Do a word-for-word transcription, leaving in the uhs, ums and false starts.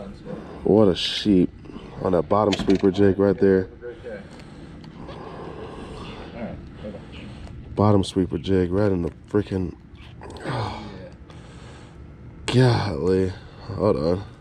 What a sheep on that bottom sweeper jig right there. Bottom sweeper jig right in the freaking. Oh, golly. Hold on.